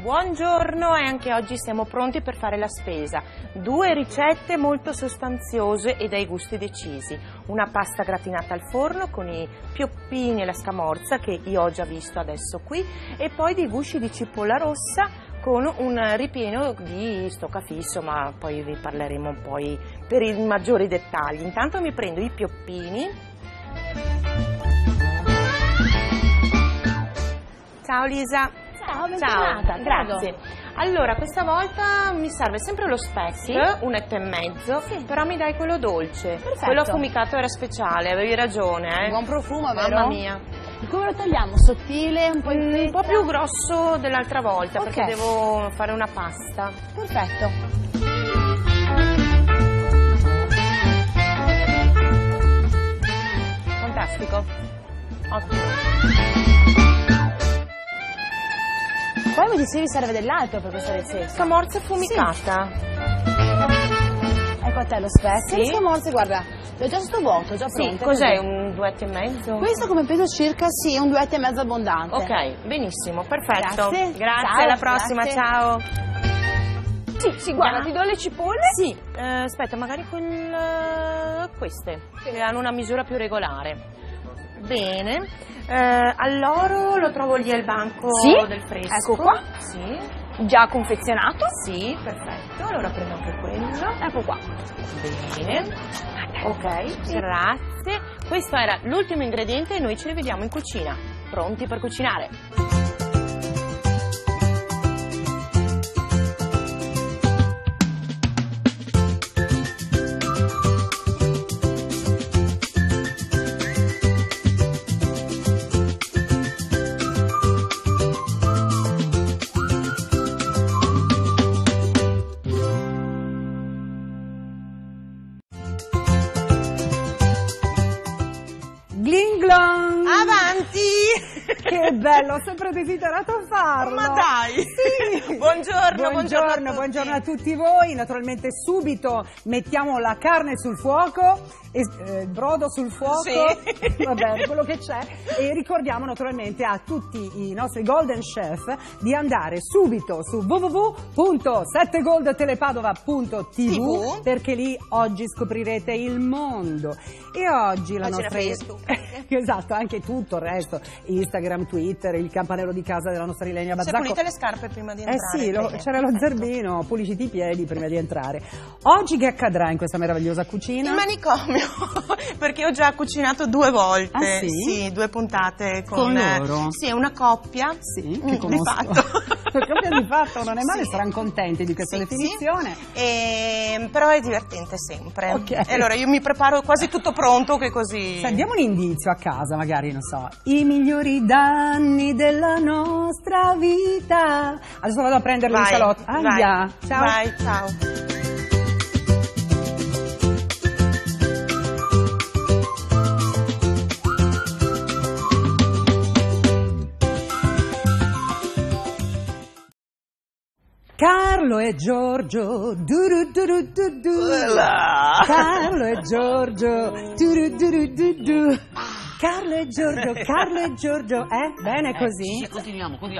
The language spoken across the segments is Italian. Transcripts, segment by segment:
Buongiorno e anche oggi siamo pronti per fare la spesa. 2 ricette molto sostanziose e dai gusti decisi. Una pasta gratinata al forno con i pioppini e la scamorza che io ho già visto adesso qui e poi dei gusci di cipolla rossa con un ripieno di stoccafisso, ma poi vi parleremo poi per i maggiori dettagli. Intanto mi prendo i pioppini. Ciao Lisa. Ciao, bentornata. Grazie. Allora, questa volta mi serve sempre lo speck, sì? 1,5, sì. Però mi dai quello dolce. Perfetto. Quello affumicato era speciale, avevi ragione. Buon profumo, vero? Mamma mia. Come lo tagliamo? Sottile, un po' in Un po' più grosso dell'altra volta, perché devo fare una pasta. Perfetto. Fantastico. Ottimo. Poi mi dicevi serve dell'altro per questa ricetta. Scamorza affumicata. Ecco a te lo speck. Sì. Le scamorze, guarda, l'ho già sottovuoto, già Sì, pronte. cos'è? Un 2,5? Questo come peso circa, sì, un 2,5 abbondante. Ok, benissimo, perfetto. Grazie. Grazie, Ciao, alla prossima, grazie. ciao. Sì, guarda, ti do le cipolle. Sì, aspetta, magari queste, che hanno una misura più regolare. Bene, all'oro lo trovo lì al banco del fresco. Ecco qua. Sì. Già confezionato. Sì, perfetto, allora prendo anche quello. Ecco qua. Bene, ok, grazie. Questo era l'ultimo ingrediente e noi ci rivediamo in cucina. Pronti per cucinare? Gling-glong! Avanti! Che bello, ho sempre desiderato farlo! Ma dai! Sì! Buongiorno a tutti voi. Naturalmente subito mettiamo la carne sul fuoco, il brodo sul fuoco, sì. Va bene, quello che c'è. E ricordiamo naturalmente a tutti i nostri Golden Chef di andare subito su www.7goldtelepadova.tv perché lì oggi scoprirete il mondo. E oggi la nostra... Esatto, anche tutto il resto, Instagram, Twitter, il campanello di casa della nostra Ilenia Bazzacco. Si è pulite le scarpe prima di entrare? Sì, c'era lo zerbino, puliciti i piedi prima di entrare. Oggi che accadrà in questa meravigliosa cucina? Il manicomio, perché ho già cucinato 2 volte. Ah, sì? Sì, 2 puntate con loro? Sì, è una coppia. Sì, che conosco. Di fatto. Coppia di fatto, non è male, Sì. saranno contenti di questa definizione. Sì. Però è divertente sempre. Ok. E allora io mi preparo quasi tutto pronto che così... Diamo un indizio a casa, magari, non so, i migliori danni della nostra vita. Adesso vado a prenderlo in salotto. Ciao. Vai, ciao. Carlo e Giorgio, duru duru du du. Carlo e Giorgio, duru duru du du. Carlo e Giorgio, Bene così? Sì, continuiamo. I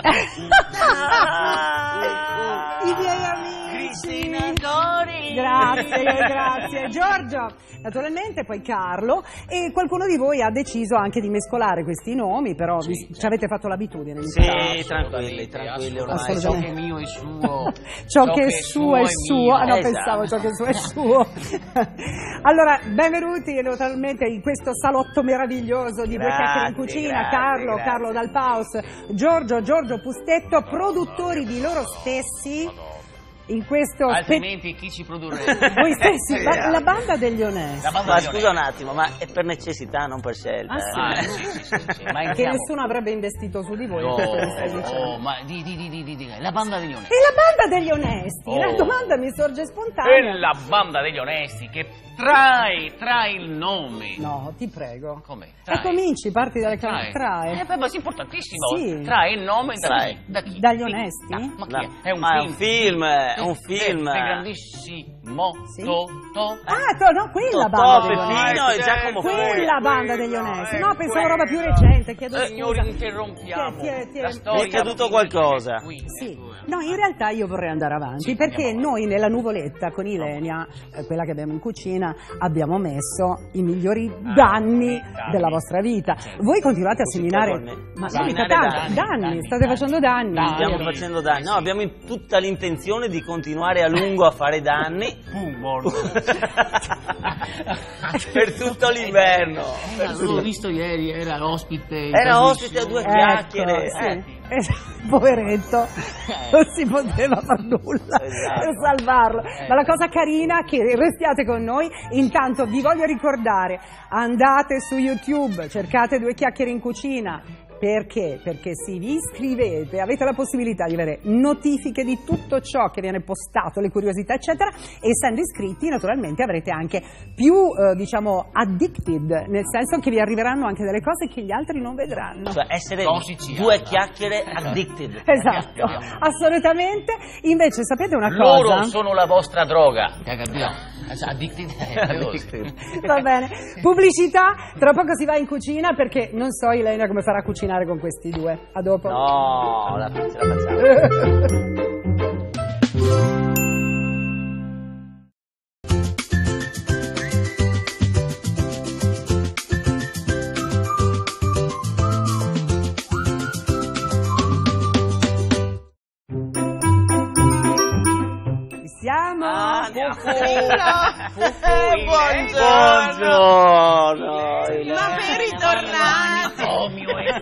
miei amici. Cristina Dori. Grazie. Giorgio, naturalmente, poi Carlo, e qualcuno di voi ha deciso anche di mescolare questi nomi, però ci avete fatto l'abitudine. Sì, tranquilli, ormai ciò che è mio è suo. Ciò che è suo è suo. Ah, no, esatto. pensavo ciò che è suo è suo. Allora, benvenuti naturalmente in questo salotto meraviglioso di Due Chiacchiere in Cucina. Carlo Dal Paus, Giorgio Pustetto, produttori di loro stessi. In questo Altrimenti chi ci produrrebbe? voi stessi, la banda degli onesti. Ma scusa un attimo, ma è per necessità, non per scelta. Sì. Ma Che entriamo. nessuno avrebbe investito su di voi. No, questo mi stai dicendo. ma la banda degli onesti. E la banda degli onesti? La domanda mi sorge spontanea. È la banda degli onesti che trae il nome. No, ti prego. Come? E cominci, parti dalle Trae. trae. Ma è importantissimo. Sì. Trae il nome Trae. da chi? Dagli onesti? Ma chi è? È un Ma film. è un film. Dei grandissimi Sì. To. No, quella banda degli onesti. Peppino e Giacomo Furia. Quella banda degli onesti. No, pensavo roba più recente, chiedo scusa. Signori, interrompiamo. La storia. Mi è caduto qualcosa. Sì, no, in realtà io vorrei andare avanti perché noi nella nuvoletta con Ilenia, quella che abbiamo in cucina, abbiamo messo i migliori danni della vostra vita. Voi continuate a seminare, ma danni, state facendo danni. Stiamo facendo danni. No, abbiamo tutta l'intenzione di continuare a lungo a fare danni per tutto l'inverno. L'ho visto ieri, era ospite. Era ospite a due chiacchiere. Sì. Poveretto, non si poteva far nulla per salvarlo. Ma la cosa carina è che restiate con noi. Intanto vi voglio ricordare, andate su YouTube, cercate Due Chiacchiere in Cucina. Perché? Perché se vi iscrivete avete la possibilità di avere notifiche di tutto ciò che viene postato, le curiosità eccetera, e essendo iscritti naturalmente avrete anche più diciamo addicted, nel senso che vi arriveranno anche delle cose che gli altri non vedranno. Cioè essere due chiacchiere addicted. Esatto, assolutamente. Invece sapete una cosa? Loro sono la vostra droga. Addicted. Va bene, pubblicità, tra poco si va in cucina perché non so Ilenia come farà a cucinare con questi due. A dopo. No, ce la facciamo. Siamo? Buongiorno. Ma ben ritornati! Tomio è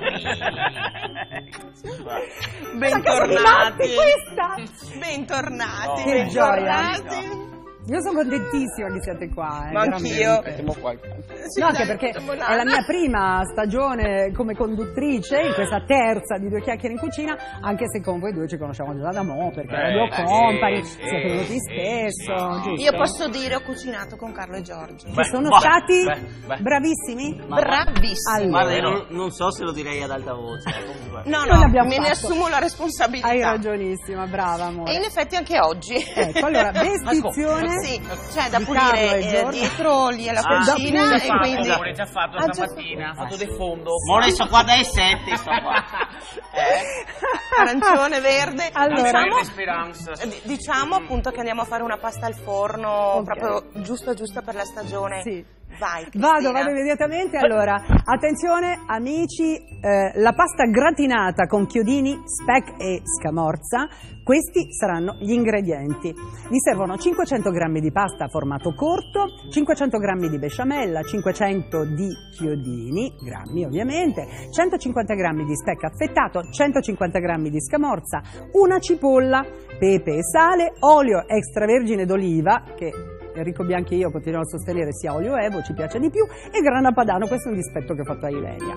qui. Bentornati! Questa? Bentornati! Che gioia! Bentornati! Io sono contentissima che siate qua. Ma anch'io. No, anche perché è la mia prima stagione come conduttrice in questa terza di Due Chiacchiere in Cucina, anche se con voi due ci conosciamo già da mo', perché Radio Company, siete venuti spesso, giusto? Io posso dire ho cucinato con Carlo e Giorgio. Che sono stati bravissimi? Bravissimi. Guarda, io non so se lo direi ad alta voce. Comunque. No, Noi l'abbiamo me ne fatto. assumo la responsabilità. Hai ragionissima, brava amore. E in effetti anche oggi. Ecco, allora, vestizione Sì, c'è da di Carlo pulire e Giorgio. dietro lì alla da cucina pulire. e quindi... L'ho già fatto stamattina. Ho fatto del fondo. Ma adesso qua dai 7 sto qua. arancione, verde. Allora, Diciamo appunto che andiamo a fare una pasta al forno proprio giusta per la stagione. sì. Vai, Cristina. Vado immediatamente. Allora, attenzione amici, la pasta gratinata con chiodini, speck e scamorza, questi saranno gli ingredienti. Vi servono 500 g di pasta a formato corto, 500 g di besciamella, 500 di chiodini, grammi ovviamente, 150 g di speck affettato, 150 g di scamorza, una cipolla, pepe e sale, olio extravergine d'oliva, che Enrico Bianchi e io continuiamo a sostenere sia olio Evo, ci piace di più, e grana padano. Questo è un dispetto che ho fatto a Ilenia.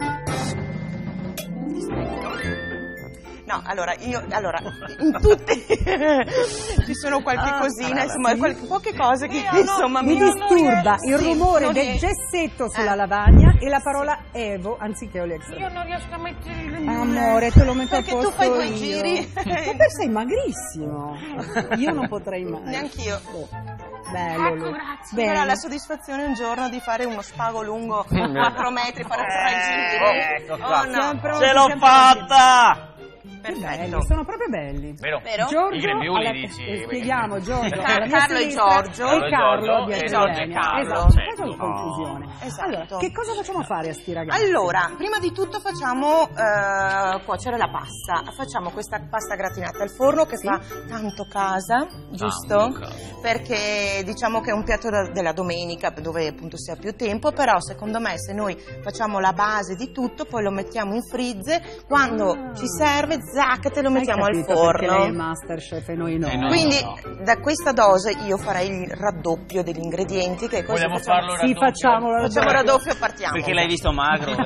No, allora, in tutti ci sono qualche cosina, insomma, sì? poche cose che insomma mi disturba il rumore del gessetto sulla lavagna e la parola Evo anziché olio extra. Io non riesco a mettere il Amore, te lo metto a perché posto tu fai due io. giri. Ma te sei magrissimo. Io non potrei mai. Neanch'io. Bello. Ecco, grazie. Però Bene. la soddisfazione un giorno di fare uno spago lungo 4 metri, fare 3 giri. Ecco qua. Oh, no. Siamo pronti, Ce l'ho siamo pronti. fatta! Perfetto. Belli, sono proprio belli. Vero? Vero? Giorgio, I grembiuli, alla- dici? spieghiamo Giorgio, Car- alla mia Carlo e sinistra, Giorgio. e Carlo E dietro Giorgio e Ilenia. Carlo, Esatto, certo. facciamo confusione. Esatto. Allora, che cosa facciamo fare a sti ragazzi? Allora, prima di tutto facciamo cuocere la pasta. Facciamo questa pasta gratinata al forno che fa tanto casa, giusto? Tanto casa. Perché diciamo che è un piatto della domenica dove appunto si ha più tempo, però secondo me se noi facciamo la base di tutto, poi lo mettiamo in freezer, quando ci serve, zac, te lo mettiamo Hai al capito perché lei è forno. Masterchef e noi no. E noi Quindi no. da questa dose io farei il raddoppio degli ingredienti. Che così Vogliamo facciamo? farlo Sì, raddoppio? facciamolo Raddoppio, partiamo. Perché l'hai visto magro?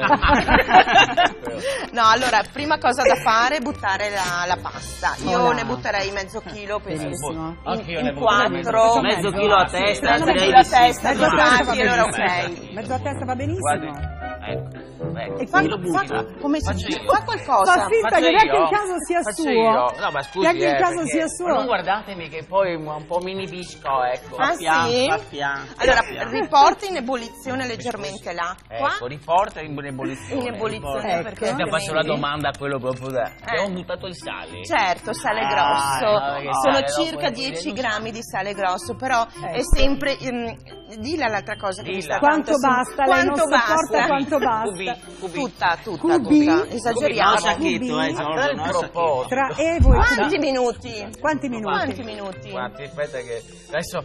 No, allora, prima cosa da fare è buttare la pasta. Io Voilà. ne butterei mezzo chilo, penso che Benissimo. Anch'io in ne butterei quattro. Mezzo chilo a testa, Mezzo direi chilo a di sì. testa, Mezzo a testa va allora benissimo. ok. Mezzo a testa va benissimo. Guardi. Ecco. ecco. fa- Chi lo buca? come si Faccio dice? io. Fa qualcosa. Fa finta Faccio che neanche io? in caso sia Faccio suo. io. No, ma scusi, Neanche in caso perché sia suo. non guardatemi che poi un po' mi inibisco, ecco. Ah, sì? Allora, riporta in ebollizione leggermente l'acqua. Ecco, riporta in ebollizione. In ebollizione, Ecco. perché Io faccio la altrimenti- domanda a quello proprio da... Abbiamo buttato il sale? Certo, sale Ah, grosso. perché Sono sale dopo circa è 10 pure- grammi di sale grosso, però è Ecco. sempre... dilla l'altra cosa che mi sta Quanto tanto basta? Lei non Quanto sopporta basta? quanto basta? Cubi. Tutta, Cubi? esageriamo. No, Sciacchetto, Cubi? Giorgio, no, Sciacchetto. Tra Evo e Quanti minuti? Quanti minuti? Quanti minuti? Quanti? Aspetta che... Adesso...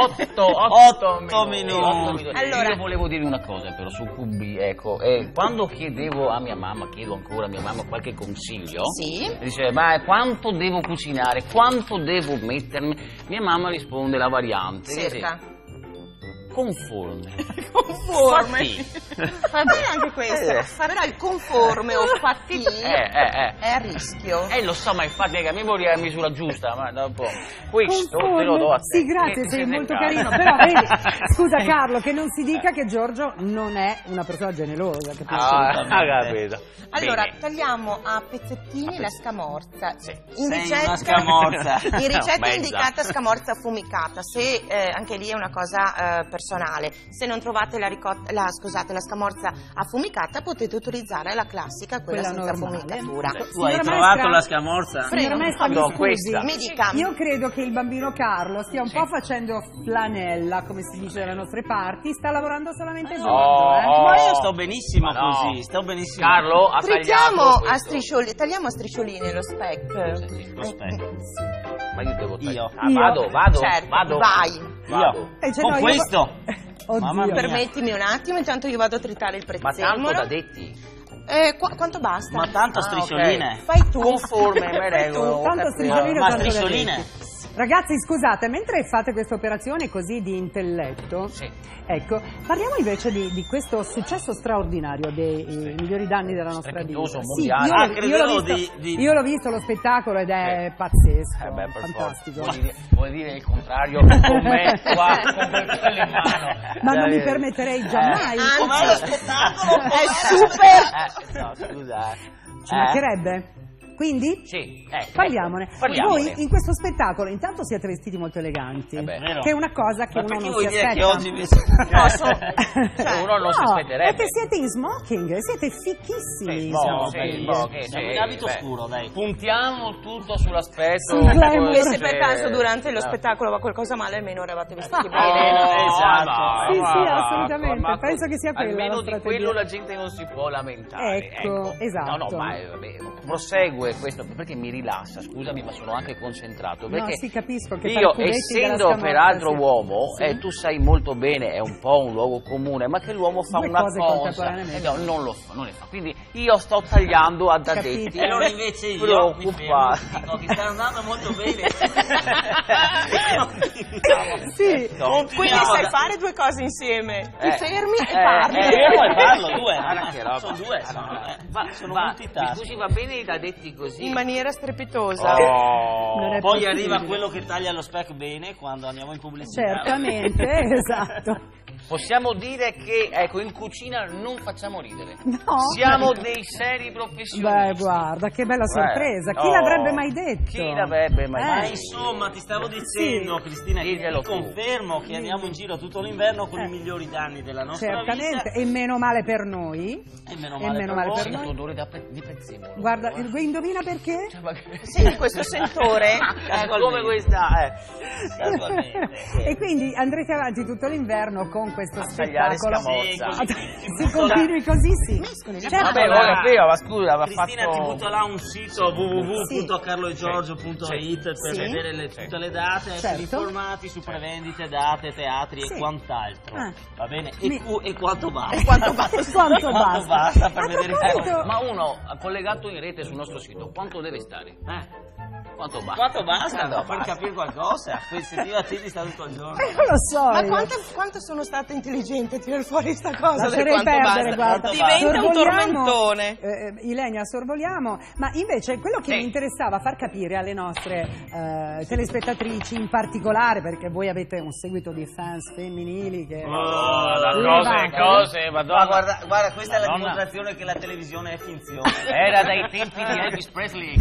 8 minuti. Allora- Io volevo dirvi una cosa però su Cubi, ecco. Quando chiedevo a mia mamma, chiedo ancora a mia mamma qualche consiglio. Sì. Dice, ma quanto devo cucinare? Quanto devo mettermi? Mia mamma risponde la variante. Circa. Conforme. Conforme. Fatti. Va bene anche questo. Però il conforme o fatti eh. è a rischio. Lo so, ma infatti a me vorrei la misura giusta, ma dopo questo te Conforme. lo do a te. Sì, grazie, Che sei siete molto bravi. carino. Però vedi, scusa Carlo, che non si dica che Giorgio non è una persona generosa, capisci? Capito. Allora, Bene. tagliamo a pezzettini la scamorza. Sì. In Sei ricetta, una scamorza. in ricetta è Mezza. indicata scamorza affumicata, se anche lì è una cosa personale. Se non trovate la scamorza affumicata, potete utilizzare la classica, quella senza normale. affumicatura. Tu hai Signora trovato maestra- la scamorza? Signora maestra, mi No, scusi, questa. Mi dica. io credo che il bambino Carlo stia un po' facendo flanella, come si dice dalle nostre parti, sta lavorando solamente Giorgio, Oh. Ma io sto benissimo Ma no. così, sto benissimo. Carlo ha Trittiamo tagliato a questo. strisciolini, tagliamo a striscioline lo speck. Sì, Lo speck. Ma io devo tagliare. Io. Vado. Certo, Vado. vai. Vado. Cioè, Con no, io- questo? Oddio. Mamma mia. Permettimi un attimo, intanto io vado a tritare il Ma prezzemolo. tanto da detti. Quanto basta? Ma tanto striscioline. Ok. Fai tu. Conforme, me Fai regolo. tu. Ho Tanto capito. striscioline Ma tanto da striscioline? denti. Ragazzi, scusate, mentre fate questa operazione così di intelletto, Sì. ecco, parliamo invece di questo successo straordinario dei migliori danni della nostra vita. Strepitoso, Sì, mondiale. io, Ah, io credevo l'ho visto, di- io l'ho visto lo spettacolo ed è pazzesco, Beh, per fantastico. forza. Vuoi dire il contrario con me qua, con quello in mano. Ma non mi permetterei giammai. Com'è lo spettacolo? È super. No, scusa. Ci mancherebbe. Quindi? Sì, ecco. Parliamone. Parliamone. Voi in questo spettacolo intanto siete vestiti molto eleganti, beh. Vero. che è una cosa che Ma uno perché non vuoi si dire aspetta. che oggi Uno non si no, aspetterebbe. perché siete in smoking, siete fichissimi. Sì, siamo sì, belli. Siamo in abito scuro, dai. Puntiamo tutto sull'aspetto. Sul glamour. E se per caso durante lo spettacolo va qualcosa male, almeno eravate vestiti bene. Esatto. Sì, sì, assolutamente. Penso che sia quella Almeno la di strategia. quello la gente non si può lamentare. Ecco, esatto. No, ma vabbè, prosegue questo perché mi rilassa, scusami, ma sono anche concentrato. No, Perché sì, capisco che io, fare i cubetti della essendo scamorza, peraltro sì. uomo, Sì. tu sai molto bene, è un po' un luogo comune, ma che l'uomo fa Due una cose cosa. contemporaneamente. No, non lo fa, non le fa. Quindi io sto tagliando ad Capito. addetti. E allora invece io mi fermo, Preoccupato. dico che sta andando molto bene. Sì. Quindi sai fare due cose insieme. Ti fermi e parli. Fermo e parlo, due. Guarda che roba. Sono due. Sono Va, multitask. scusi, va bene i addetti così? In maniera strepitosa. Non è Poi possibile. arriva quello che taglia lo speck bene quando andiamo in pubblicità. Certamente, esatto. Possiamo dire che, ecco, in cucina non facciamo ridere. No. Siamo dei seri professionisti. Beh, guarda, che bella sorpresa. Chi no. l'avrebbe mai detto? Chi l'avrebbe mai Ma detto? insomma, ti stavo dicendo, Cristina, che Diglielo ti tu. confermo che andiamo in giro tutto l'inverno con i migliori danni della nostra Certamente, vita. e meno male per noi. E meno E meno per male voi. per Sento noi. odore di prezzemolo. Guarda, indovina perché? Cioè, ma che- Senti questo sentore? come questa, Casualmente. E quindi andrete avanti tutto l'inverno con questo tagliare spettacolo. scamorza. Se continui così, sì. Certo. Vabbè, lo capivo, ma scusa, ma Cristina fatto... ti butta là un sito www.carloegiorgio.it per Sì. vedere tutte le date, essere Certo. informati su prevendite, date, teatri Sì. e quant'altro. Ah. Va bene? Mi- E quanto basta? Quanto basta? per A vedere proposito- Ma uno collegato in rete sul nostro sito, quanto deve stare? Quanto basta? Quanto basta Quanto per basta? capire qualcosa? Questi io a te sta tutto il giorno. Non lo so. Ma io. quanto sono stata intelligente a tirare fuori sta cosa del Lascerei quanto perdere, basta. guarda. Diventa un Sorvoliamo, tormentone. Ilenia, sorvoliamo. Ma invece quello che Sì. mi interessava far capire alle nostre telespettatrici in particolare, perché voi avete un seguito di fans femminili che... cose, Ma madonna. guarda, questa è la Madonna. dimostrazione che la televisione è finzione. Era dai tempi di Elvis Presley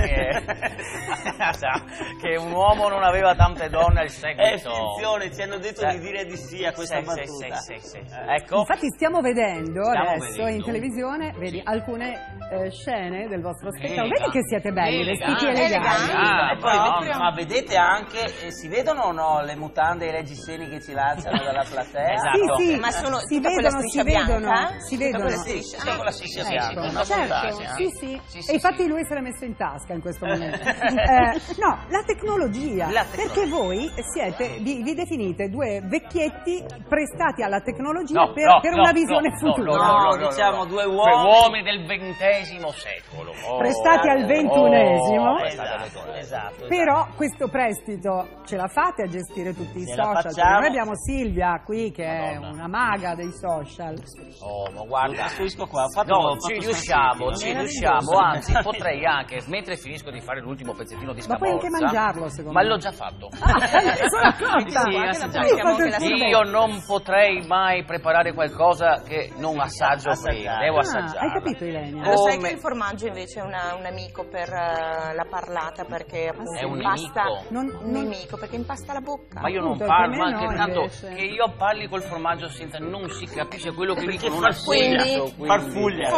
che un uomo non aveva tante donne al seguito. È finzione, ci hanno detto di dire di sì a questa battuta. Sì. Ecco. Infatti stiamo vedendo adesso vedendo. in televisione, vedi, alcune scene del vostro spettacolo. Elegante. Vedi che siete belli, vestiti Eleganti. eleganti. E poi Madonna. ma vedete anche, si vedono o no le mutande e i reggiseni che ci lanciano dalla platea? Esatto. Sì, sì, Ma sono si tutta quella vedono, si striscia vedono, bianca? si Tutta vedono. quella Sì, striscia. sì, con la striscia bianca. Ecco, una certo, montagna, sì. sì, E infatti lui se l'è messo in tasca in questo momento. No, la tecnologia, perché voi siete, vi definite due vecchietti prestati alla tecnologia No, per, no, per no, una no, visione no, futura. No, diciamo due uomini. uomini del XX secolo. Prestati al ventunesimo. Esatto. Però questo prestito ce la fate a gestire tutti i Ce la social? Perché facciamo. noi abbiamo Silvia qui che è Madonna. una maga dei social. Oh, ma Lo guarda. trasferisco qua. Ho fatto- No, ho fatto ci San riusciamo, Silvio. anzi potrei anche, mentre finisco di fare l'ultimo pezzettino di Ma puoi scamorza. anche mangiarlo, secondo Ma me. l'ho già fatto. Sono accorta. Sì, Guarda, sì, la sì. mettiamo anche la Io non potrei mai preparare qualcosa che non assaggio Assaggiare. prima, devo Ah, assaggiare. hai capito, Ilenia? Lo sai Come- che il formaggio invece è un amico per la parlata perché appunto È un impasta nemico? Non- nemico perché impasta la bocca. Ma io non Appunto, parlo, per ma me anche no, tanto invece. che io parli col formaggio senza non si capisce quello che dico, non ha Quindi- senso. quindi- Farfuglia.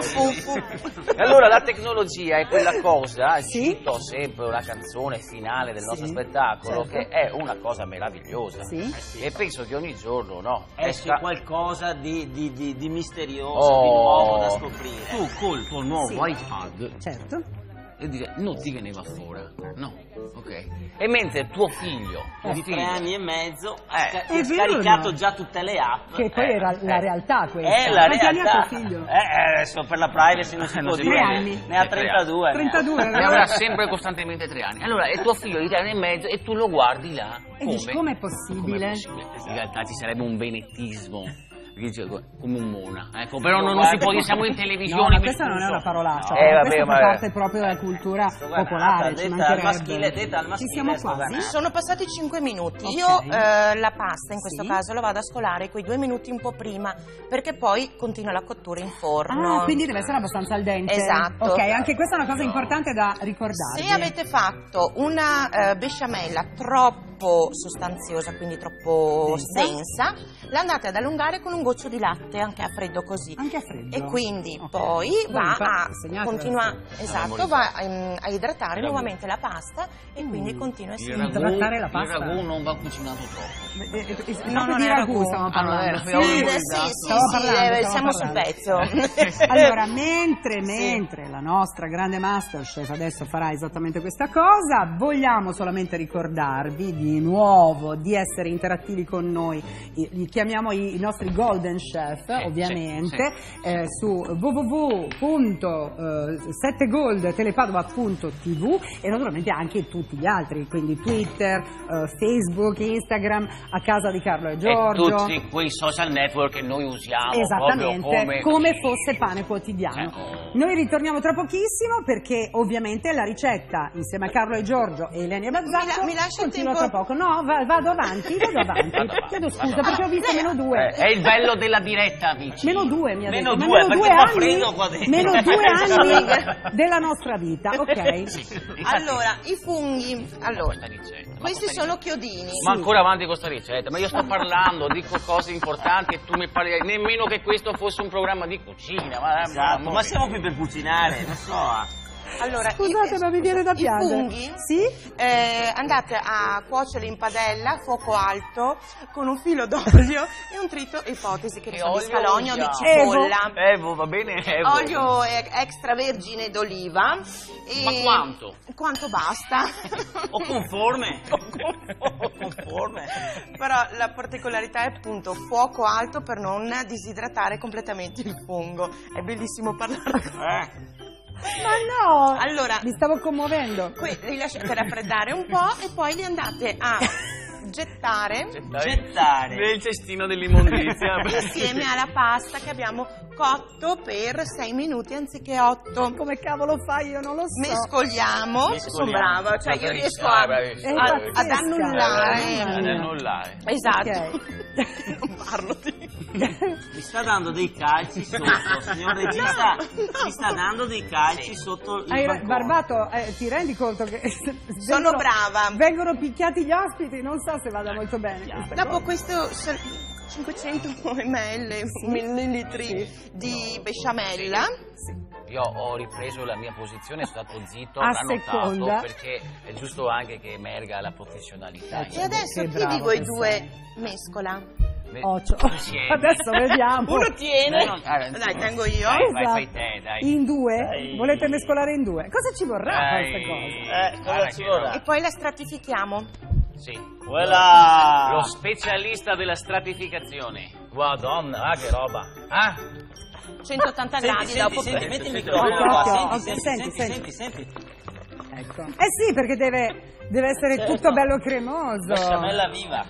Allora la tecnologia è quella cosa, Sì. cito sempre la canzone finale del nostro Sì, spettacolo, certo. che è una cosa meravigliosa. Sì. E penso che ogni giorno, no? Esce qualcosa di misterioso, Oh. di nuovo da scoprire. Tu col tuo nuovo Sì. iPad Certo. e dire non ti ne va fuori. No, ok. E mentre tuo figlio, Di 3 anni e mezzo Eh, ti ha è vero, scaricato no? già tutte le app. Che poi era la realtà questa. È la Quanti anni ha realtà. tuo figlio? Adesso per la privacy non si Non può si dire. può dire. Ne ha 32. 32, ne avrà sempre costantemente 3 anni. Allora, è tuo figlio di 3 anni e mezzo e tu lo guardi là. E dici, com'è possibile? Com'è possibile? In realtà ci sarebbe un benettismo. Dice, come un mona, ecco, però non Guarda. si può dire, siamo in No, televisione. ma mi questa non è scuso. una parolaccia, vabbè, questa fa ma- parte proprio della cultura Guarda, popolare, ci detta al mancherebbe. maschile, detta al Ci maschile, siamo sto quasi? guardando. Sono passati 5 minuti. Ok. Io la pasta in questo Sì. caso la vado a scolare quei 2 minuti un po' prima perché poi continua la cottura in forno. Ah, quindi deve essere abbastanza al dente. Esatto. Ok, anche questa è una cosa importante da ricordare. Se avete fatto una besciamella troppo sostanziosa, quindi troppo densa, la andate ad allungare con un goccio di latte anche a freddo così. Anche a freddo. E quindi Ok. poi va a Segnatela. continua, esatto, va a idratare nuovamente la pasta e quindi continua a Il essere Trattare la ragù, pasta. il ragù non va cucinato troppo. No, non di è ragù ragù. stiamo Ah, non parlando. era, Sì. abbiamo Sì, improvvisato. Stavo parlando, siamo sul pezzo. Allora, mentre la nostra grande Masterchef adesso farà esattamente questa cosa, vogliamo solamente ricordarvi di nuovo di essere interattivi con noi. Li chiamiamo i nostri Golden Chef, ovviamente, su www.7goldtelepadova.tv e naturalmente anche tutti gli altri, quindi Twitter, Facebook, Instagram, a casa di Carlo e E Giorgio. tutti quei social network che noi usiamo Esattamente, proprio come fosse pane quotidiano. Noi ritorniamo tra pochissimo perché ovviamente la ricetta insieme a Carlo e Giorgio e Ilenia Bazzacco mi lascia il continua tempo? tra poco. No, vado avanti. Chiedo scusa perché ho visto meno 2. È il bello della diretta, amici. Meno 2 mi ha Meno detto. due, Ma perché fa freddo qua dentro. Meno 2 anni della nostra vita, ok? Sì, infatti, Allora, i funghi. Allora, questa ricetta, ma questi questa sono ricetta. chiodini. Ma ancora avanti con questa ricetta, ma io sto parlando, dico cose importanti e tu mi parli, nemmeno che questo fosse un programma di cucina. Esatto, ma siamo qui per cucinare, non so. Allora, Scusate, ma mi viene da piangere. I funghi Sì? andate a cuocerli in padella a fuoco alto con un filo d'olio e un trito ipotesi che ne so, di scalogno o di cipolla. Evo, va bene, Evo. Olio extravergine d'oliva. E Ma quanto? Quanto basta. O conforme. O conforme. Però la particolarità è appunto fuoco alto per non disidratare completamente il fungo. È bellissimo parlare. Ma no! Allora, mi stavo commuovendo. li lasciate raffreddare un po' e poi li andate a gettare nel cestino dell'immondizia. insieme alla pasta che abbiamo cotto per 6 minuti anziché 8. Come cavolo fai? Io non lo so. Mescoliamo. Sono brava, cioè io riesco ad annullare. Ad annullare. Esatto. Ok. Non parlo di... Mi sta dando dei calci sotto, signor regista, mi sta dando dei calci sotto il bancone. Barbato, ti rendi conto che Sono brava. vengono picchiati gli ospiti? Non so se vada molto bene. Dopo questo 500 ml, millilitri di besciamella. Io ho ripreso la mia posizione, sono stato zitto, A l'ho seconda. notato, perché è giusto anche che emerga la professionalità. E adesso Che chi bravo di voi che due sei. mescola? Ocio. Insieme. Adesso vediamo. Uno tiene. Dai, Dai, tengo io. Fai te, dai. In due? Dai. Volete mescolare in due? Cosa ci vorrà Dai. queste cose? Cosa ci vorrà? E poi la stratifichiamo. Sì. Voilà. Lo specialista della stratificazione. Madonna, che roba. Ah? 180 gradi Senti, dopo. senti, metti il Occhio, microfono qua, occhio, senti. Ecco. Eh sì, perché deve essere Certo. tutto bello cremoso. Besciamella viva.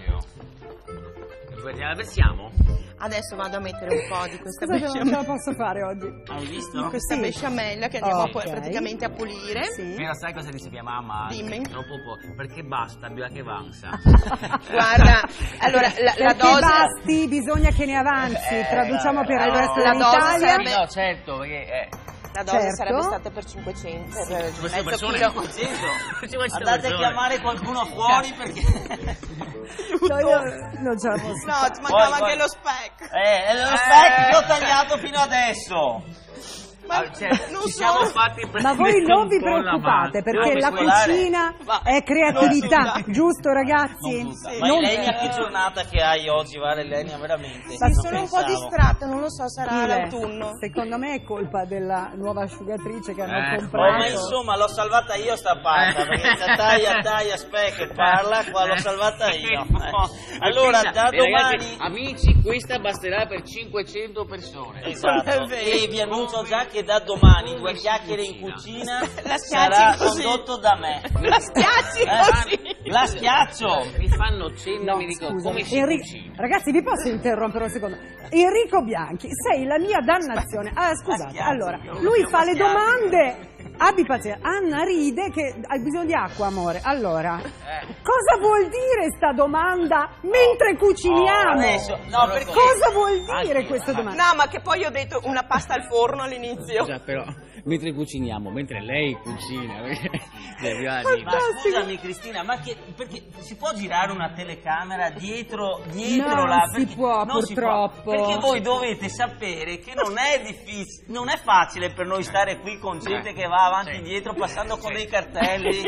La versiamo? Adesso vado a mettere un po' di questa Cosa non ce la besciamella. posso fare oggi? Hai visto? Questa Sì. besciamella che andiamo Ok. praticamente a pulire. Sì. Però sai cosa dice mia mamma? Dimmi. Troppo perché basta, bisogna che avanza. Guarda, allora la Perché dose. basti, bisogna che ne avanzi. Traduciamo per il allora, resto la dose dell'Italia. sarebbe- No, certo, perché La dose Certo. sarebbe stata per 500, per queste mezzo persone chilo. 500. Andate a chiamare qualcuno fuori perché... No, io non ce la posso. No, ti mancava Poi- anche lo speck. È lo specchio che ho tagliato fino adesso. Ma non ci siamo so. fatti Ma voi non vi con la preoccupate mano. perché Devo la mescolare. cucina Ma- è creatività, non tutta. giusto ragazzi? Non tutta. Sì. Ma Non- Ilenia, che giornata che hai oggi, vale Ilenia, veramente? Sì, Non sono un po' pensavo. distratta, non lo so, sarà Ile, l'autunno. secondo me è colpa della nuova asciugatrice che hanno Oh, ma comprato. insomma, l'ho salvata io sta parte, perché taglia, aspetta che parla, qua l'ho salvata io. Allora, da domani... Ragazzi, amici, questa basterà per 500 persone. Esatto, Non è vero. e vi annuncio già che da domani Due Chiacchiere in Cucina La sarà schiacci così. condotto da me. La schiacci così. La schiaccio! Mi fanno cenno, No, mi dico scusa. come si cucina. Ragazzi, vi posso interrompere un secondo? Enrico Bianchi, sei la mia dannazione. Ah, scusate, schiacci, allora, io lui lo fa le schiaccio. domande. Abbi pazienza. Anna ride che hai bisogno di acqua, amore. Allora, cosa vuol dire sta domanda mentre cuciniamo? Adesso, no, perché... Cosa vuol dire questa domanda? No, ma che poi ho detto una pasta al forno all'inizio. Già, però, mentre cuciniamo, mentre lei cucina, Ma scusami Cristina, ma perché si può girare una telecamera dietro Non la... si può, non purtroppo. perché voi dovete sapere che non è difficile, non è facile per noi stare qui con gente che va avanti e dietro passando con dei cartelli.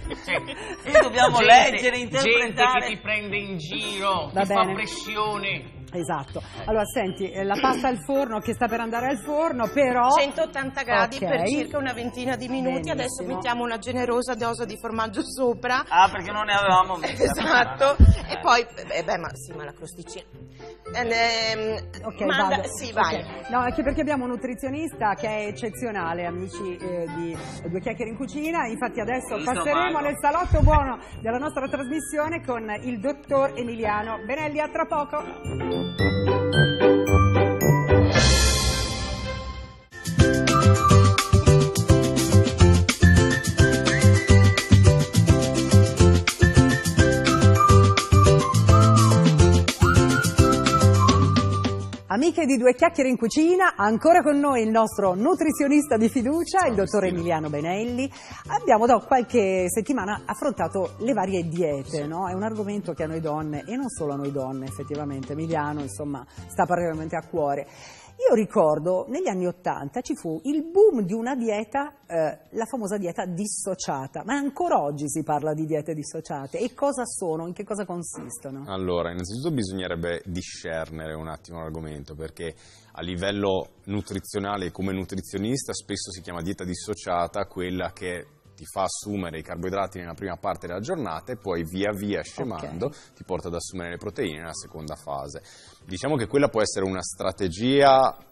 E dobbiamo leggere, interpretare. Gente che ti prende in giro, Va ti fa bene. pressione. Esatto. Allora, senti, la pasta al forno che sta per andare al forno, però... 180 gradi Ok. per circa una ventina di minuti. Adesso Benissimo. mettiamo una generosa dose di formaggio sopra. Ah, perché non ne avevamo messa. Esatto. E poi, ma la crosticina. Ok, Manda, vado. sì, vai. Ok. No, anche perché abbiamo un nutrizionista che è eccezionale, amici di Due Chiacchiere in Cucina. Infatti adesso Visto, passeremo Marco. nel salotto buono della nostra trasmissione con il dottor Emiliano Benelli. A tra poco. Amiche di Due Chiacchiere in Cucina, ancora con noi il nostro nutrizionista di fiducia, il dottor Emiliano Benelli. Abbiamo da qualche settimana affrontato le varie diete, no? È un argomento che a noi donne, e non solo a noi donne effettivamente, Emiliano insomma sta particolarmente a cuore. Io ricordo negli anni '80 ci fu il boom di una dieta, la famosa dieta dissociata, ma ancora oggi si parla di diete dissociate. E cosa sono? In che cosa consistono? Allora, innanzitutto bisognerebbe discernere un attimo l'argomento, perché a livello nutrizionale, come nutrizionista, spesso si chiama dieta dissociata quella che ti fa assumere i carboidrati nella prima parte della giornata e poi via via scemando ti porta ad assumere le proteine nella seconda fase. Diciamo che quella può essere una strategia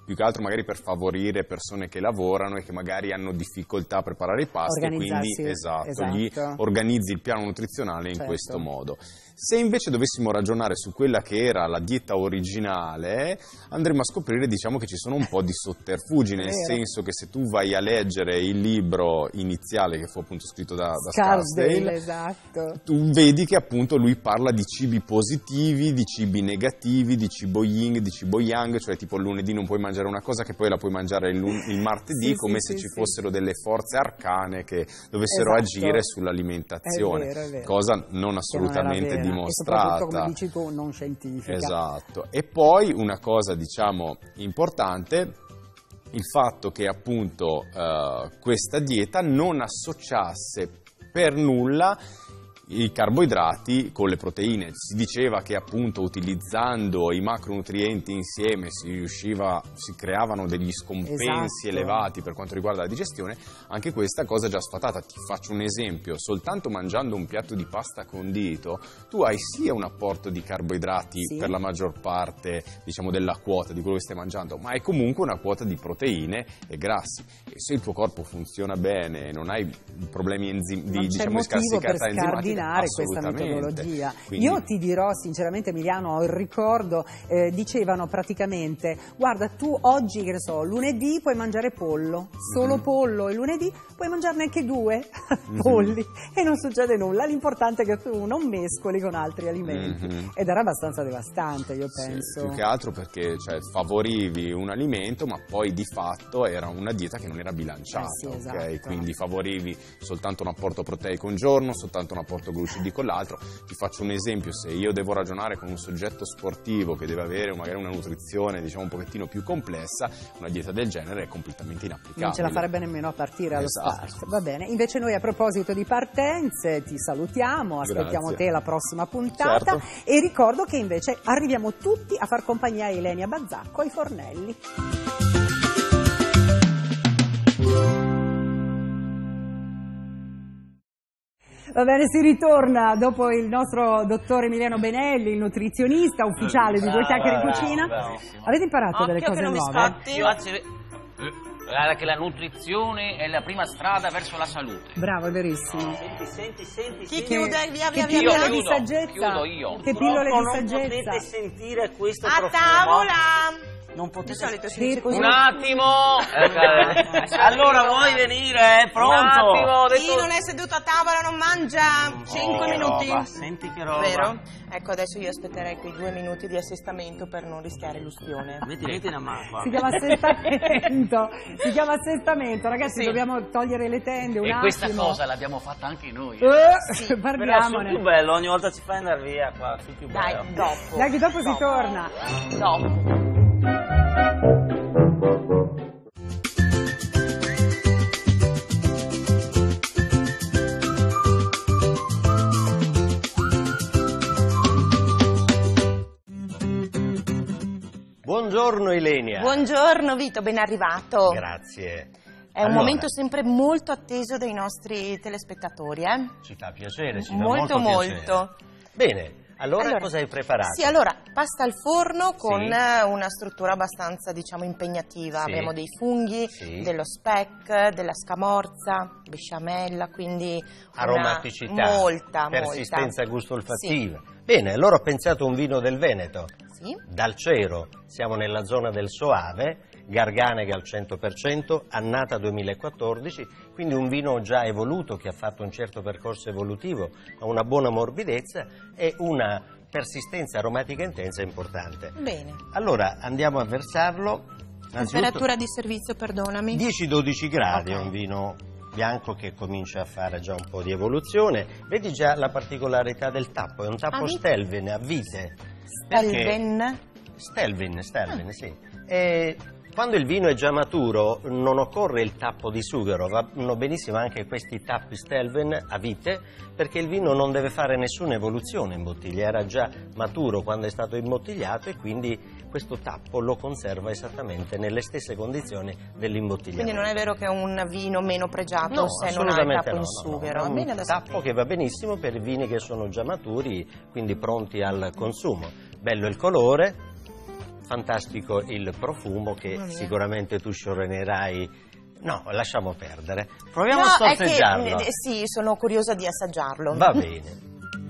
più che altro magari per favorire persone che lavorano e che magari hanno difficoltà a preparare i pasti, quindi gli organizzi il piano nutrizionale in questo modo. Se invece dovessimo ragionare su quella che era la dieta originale, andremo a scoprire, diciamo, che ci sono un po' di sotterfugi, nel senso che se tu vai a leggere il libro iniziale, che fu appunto scritto da Scarsdale, tu vedi che appunto lui parla di cibi positivi, di cibi negativi, di cibo yin, di cibo yang, cioè tipo il lunedì non puoi mangiare una cosa che poi la puoi mangiare il martedì, come se ci fossero delle forze arcane che dovessero agire sull'alimentazione, è vero. Cosa non assolutamente dimostrata. E soprattutto, come dici tu, non scientifica. Esatto. E poi una cosa, diciamo, importante, il fatto che appunto questa dieta non associasse per nulla i carboidrati con le proteine. Si diceva che appunto utilizzando i macronutrienti insieme si creavano degli scompensi elevati per quanto riguarda la digestione. Anche questa cosa è già sfatata. Ti faccio un esempio: soltanto mangiando un piatto di pasta condito tu hai sia un apporto di carboidrati per la maggior parte, diciamo, della quota di quello che stai mangiando, ma hai comunque una quota di proteine e grassi, e se il tuo corpo funziona bene e non hai problemi di scarsità enzimatica, questa metodologia. Quindi... Io ti dirò sinceramente, Emiliano, ho il ricordo, dicevano praticamente: guarda, tu oggi, che ne so, lunedì puoi mangiare pollo, solo pollo, e lunedì puoi mangiarne anche 2 polli e non succede nulla, l'importante è che tu non mescoli con altri alimenti. Ed era abbastanza devastante, io penso. Più che altro perché, cioè, favorivi un alimento, ma poi di fatto era una dieta che non era bilanciata, ok? Quindi favorivi soltanto un apporto proteico un giorno, soltanto un apporto glucidico l'altro. Ti faccio un esempio: se io devo ragionare con un soggetto sportivo che deve avere magari una nutrizione, diciamo, un pochettino più complessa, una dieta del genere è completamente inapplicabile. Non ce la farebbe nemmeno a partire allo start. Va bene, invece noi, a proposito di partenze, ti salutiamo, aspettiamo te la prossima puntata, e ricordo che invece arriviamo tutti a far compagnia a Ilenia Bazzacco ai fornelli. Va bene, si ritorna dopo il nostro dottor Emiliano Benelli, il nutrizionista ufficiale di Due Chiacchiere in Cucina. Avete imparato delle cose nuove? Guarda che la nutrizione è la prima strada verso la salute. Bravo, è verissimo. Senti. Chi chiude? Via. Che pillole di saggezza. Chiudo io. Che pillole di non saggezza. potete sentire questo A profumo. tavola! Non potete... Un attimo! Allora vuoi venire? Pronto? Un attimo! Chi non è seduto a tavola non mangia 5 minuti. Roba, senti che roba. Vero? Ecco, adesso io aspetterei quei 2 minuti di assestamento per non rischiare l'ustione. Metti una mano qua. Si chiama assestamento. Si chiama assestamento. Ragazzi, dobbiamo togliere le tende un attimo. E questa cosa l'abbiamo fatta anche noi. Parliamone. Però più bello, ogni volta ci fai andare via qua, sul più bello. Dai, dopo. Dai, che dopo si torna. Dopo. Buongiorno Ilenia. Buongiorno Vito, ben arrivato. Grazie. È un momento sempre molto atteso dai nostri telespettatori, eh? Ci fa piacere, ci fa molto molto. Bene, allora cosa hai preparato? Sì, allora, pasta al forno con una struttura abbastanza, diciamo, impegnativa. Abbiamo dei funghi, dello speck, della scamorza, besciamella, quindi aromaticità, molta, persistenza gusto-olfattiva. Bene, allora ho pensato un vino del Veneto. Dal Cero, siamo nella zona del Soave, Garganega al 100%, annata 2014, quindi un vino già evoluto che ha fatto un certo percorso evolutivo, ha una buona morbidezza e una persistenza aromatica intensa importante. Bene. Allora andiamo a versarlo. Temperatura di servizio, perdonami. 10-12 gradi, è un vino bianco che comincia a fare già un po' di evoluzione. Vedi già la particolarità del tappo, è un tappo Stelvin a vite. Stelvin, sì. E quando il vino è già maturo non occorre il tappo di sughero, vanno benissimo anche questi tappi Stelvin a vite, perché il vino non deve fare nessuna evoluzione in bottiglia, era già maturo quando è stato imbottigliato e quindi questo tappo lo conserva esattamente nelle stesse condizioni dell'imbottigliamento. Quindi non è vero che è un vino meno pregiato se non ha il tappo in sughero? È un tappo che va benissimo per i vini che sono già maturi, quindi pronti al consumo. Bello il colore. fantastico il profumo che sicuramente tu sciorenerai. No, lasciamo perdere. Proviamo a sorseggiarlo. Sì, sono curiosa di assaggiarlo. Va bene.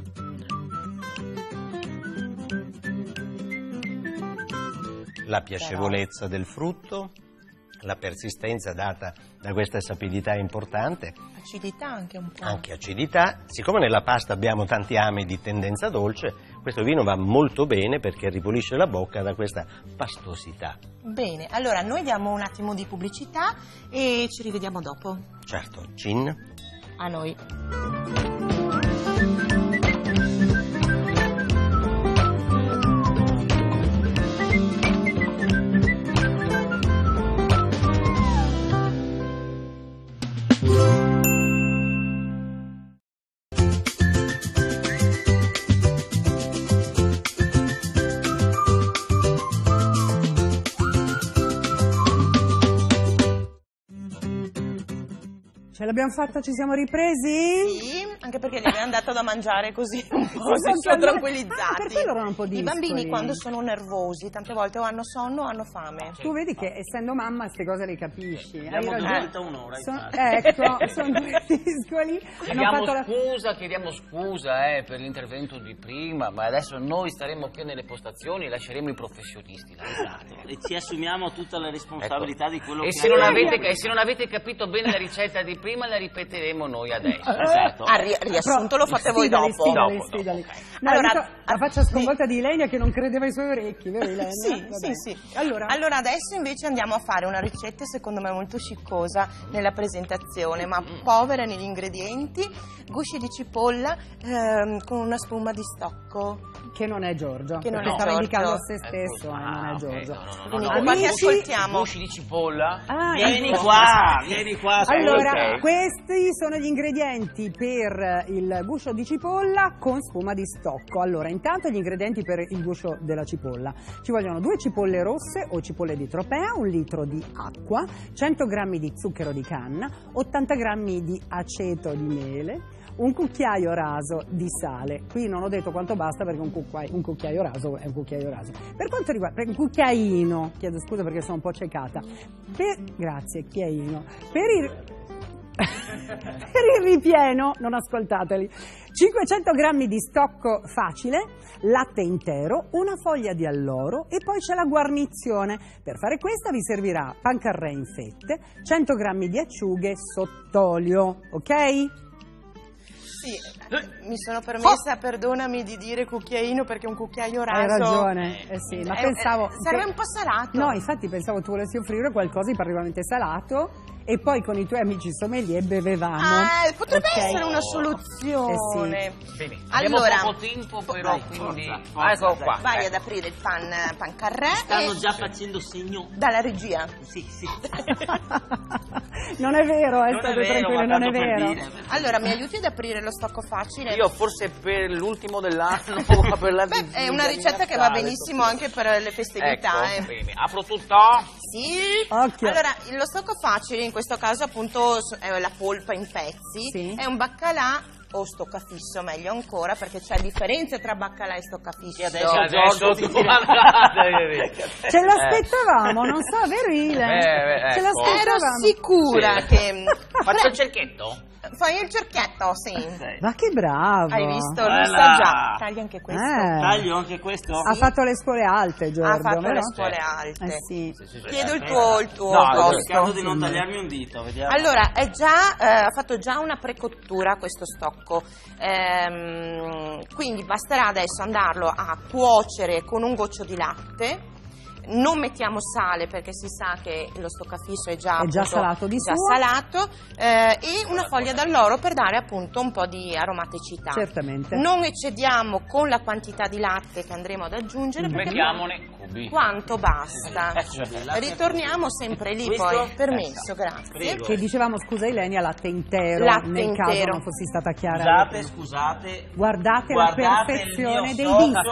La piacevolezza del frutto, la persistenza data da questa sapidità importante. Acidità anche un po'. Anche acidità. Siccome nella pasta abbiamo tanti ami di tendenza dolce, questo vino va molto bene perché ripulisce la bocca da questa pastosità. Bene, allora noi diamo un attimo di pubblicità e ci rivediamo dopo. Certo, gin. A noi. Ce l'abbiamo fatta, ci siamo ripresi? Sì, anche perché gli abbiamo dato da mangiare così un po', si sono sono tranquillizzati. per quello erano un po' I bambini discoli. quando sono nervosi, tante volte o hanno sonno o hanno fame. Tu vedi che essendo mamma queste cose le capisci. Hai Abbiamo ragione. dovuto un'ora. Ecco, sono due discoli. Chiediamo scusa per l'intervento di prima, ma adesso noi staremo qui nelle postazioni e lasceremo i professionisti lavorare. E ci assumiamo tutta la responsabilità di quello E che se non avete capito bene la ricetta di prima, la ripeteremo noi adesso. Esatto. Riassunto lo fate voi dopo. Sfidali. No, Allora, la faccia sconvolta di Ilenia che non credeva ai suoi orecchi, vero Ilenia? Vabbè. Sì. Allora, Adesso invece andiamo a fare una ricetta secondo me molto sciccosa nella presentazione, ma povera negli ingredienti, gusci di cipolla con una spuma di stocco. che non è Giorgio. Che non perché è stava Giorgio. indicando a se stesso, non è Giorgio. Quindi no. quanti Amici- ascoltiamo? Gusci di cipolla? Ah, Vieni ecco. qua. Allora, Ok. questi sono gli ingredienti per il guscio di cipolla con spuma di stocco. Allora, intanto gli ingredienti per il guscio della cipolla. Ci vogliono 2 cipolle rosse o cipolle di tropea, 1 litro di acqua, 100 g di zucchero di canna, 80 g di aceto di mele, un cucchiaio raso di sale. Qui non ho detto quanto basta perché un cucchiaio raso è un cucchiaio raso. Per quanto riguarda un cucchiaino, chiedo scusa perché sono un po' ciecata. Grazie, cucchiaino. Per il ripieno, non ascoltateli, 500 g di stocco facile, latte intero, una foglia di alloro e poi c'è la guarnizione. Per fare questa vi servirà pancarré in fette, 100 g di acciughe sott'olio, ok? Sì, mi sono permessa, perdonami, di dire cucchiaino perché un cucchiaio raso... Hai ragione, sì, ma pensavo... Serve un po' salato. No, infatti pensavo tu volessi offrire qualcosa di particolarmente salato e poi con i tuoi amici sommelier bevevamo. Potrebbe Ok. essere una soluzione. Bene, Allora, abbiamo poco tempo però, Dai, quindi... forza, Ecco qua. vai ad aprire il pan carré Stanno e già facendo segno. dalla regia. Sì. Non è vero, Non state è vero, tranquilli, ma non è tanto per vero. dire. Allora, mi aiuti ad aprire lo stocco facile? Io forse per l'ultimo dell'anno, per la Beh, è una ricetta che va benissimo anche per le festività. Ecco, bene. Apro tutto. Sì. Occhio. Allora, lo stocco facile in questo caso appunto è la polpa in pezzi. Sì. È un baccalà o stoccafisso, meglio ancora, perché c'è differenza tra baccalà e stoccafisso. E adesso Giorgio, ti tu guardate. Ce l'aspettavamo, non so, vero Ile? Ce ecco. Ero l'aspettavamo. sicura Sì. che... Faccio il cerchietto? Fai il cerchietto, sì. Ma che bravo. Hai visto? Lo Bella. sa già. Tagli anche questo. Taglio anche questo? Ha fatto le scuole alte, Giorgio, Ha fatto vero? le scuole alte. Sì. Chiedo il tuo No, sto posto. cercando di non tagliarmi un dito, vediamo. Allora, ha fatto già una precottura questo stocco, quindi basterà adesso andarlo a cuocere con un goccio di latte. Non mettiamo sale perché si sa che lo stoccafisso è già, appunto, salato di già suo. salato, e una foglia d'alloro per dare appunto un po' di aromaticità. Certamente. Non eccediamo con la quantità di latte che andremo ad aggiungere perché Mettiamone cubi. quanto basta. Ritorniamo sempre lì Questo? poi. Permesso, grazie. Prego. Che dicevamo, scusa Ilenia, latte intero, Latte nel caso intero. non fossi stata chiara. Scusate. Guardate la perfezione il dei mio dischi.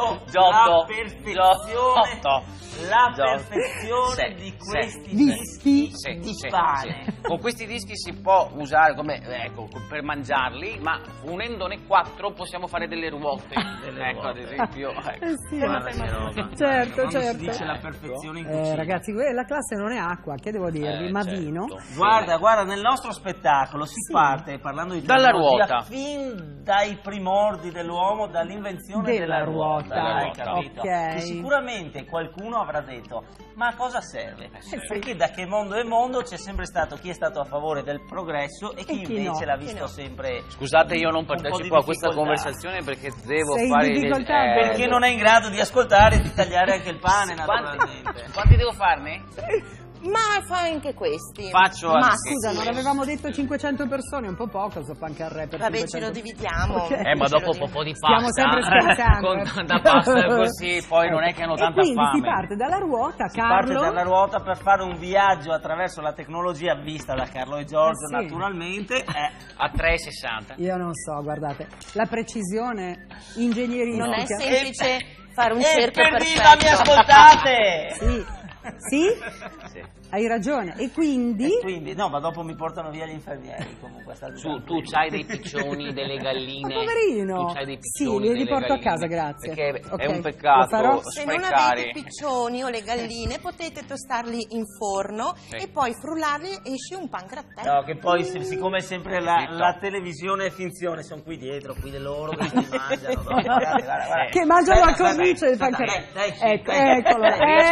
La perfezione di questi dischi Sì, di sì, pane. sì. Con questi dischi si può usare come, per mangiarli, ma unendone 4 possiamo fare delle ruote. Ecco, ad esempio. Ecco. Sì. Guarda che roba. Certo, Quando si certo. Si dice la perfezione in cucina. Ragazzi, la classe non è acqua, che devo dirvi, ma certo. vino. Guarda, nel nostro spettacolo si parte, parlando di dalla tecnologia, ruota, fin dai primordi dell'uomo, dall'invenzione della ruota. Hai capito? Ok. Che sicuramente qualcuno avrà detto, ma a cosa serve? Perché da che mondo è mondo c'è sempre stato chi è stato a favore del progresso e chi invece l'ha visto sempre. Scusate, io non partecipo a questa conversazione perché devo fare perché non è in grado di ascoltare e di tagliare anche il pane, naturalmente. Quanti devo farne? Ma fai anche questi. Faccio Ma anche scusa, non avevamo detto 500 persone, un po' poco, so anche al re per Vabbè, 500. ce lo dividiamo. Okay. ma dopo un po' di pasta. Stiamo sempre scherzando. Con tanta pasta così, poi non è che hanno tanta e quindi fame. si parte dalla ruota, Si Carlo. parte dalla ruota per fare un viaggio attraverso la tecnologia vista da Carlo e Giorgio, Sì. naturalmente. A 3,60. Io non so, guardate, la precisione ingegneristica. Non è semplice fare un E cerchio per perfetto. viva mi ascoltate! Sì. Sì? Hai ragione. E quindi? No, ma dopo mi portano via gli infermieri comunque. Tu c'hai dei piccioni, delle galline. Ma poverino. Tu c'hai dei Sì, piccioni, li delle riporto a galline, casa, grazie. Perché Ok, è un lo peccato farò. Se non sprecare. avete piccioni o le galline potete tostarli in forno e poi frullarli e esce un pancrattello. No, che poi siccome sempre la televisione è finzione, sono qui dietro, qui loro che si mangiano. No, guarda. Che mangiano la cornice del pancreas. Ecco, Eccolo.